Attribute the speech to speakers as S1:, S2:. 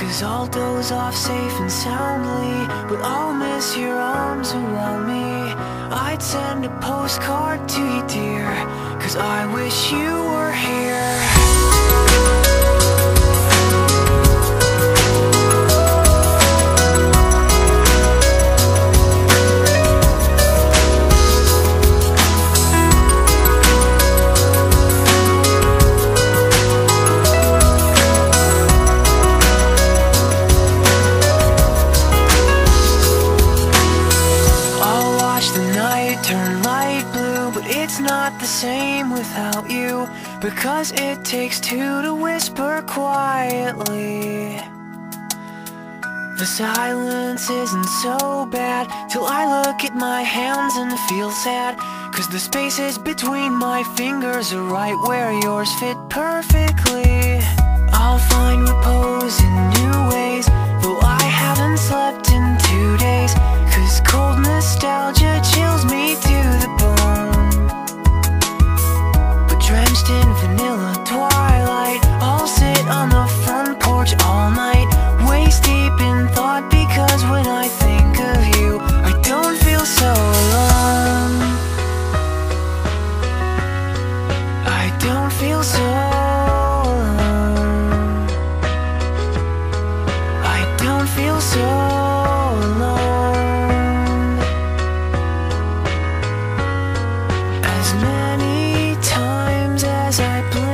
S1: 'Cause I'll doze off safe and soundly, but I'll miss your arms around me. I'd send a postcard to you, dear, 'cause I wish you were here. Turn light blue, but it's not the same without you, because it takes two to whisper quietly. The silence isn't so bad till I look at my hands and feel sad, 'cause the spaces between my fingers are right where yours fit perfectly. I'll find repose in new ways, though I haven't slept in 2 days, 'cause cold nostalgia chills me to the bone. But drenched in vanilla twilight, I'll sit on the front porch all night, waist deep in thought, because when I think of you, I don't feel so alone. I don't feel so alone. I don't feel so alone. As many times as I blink,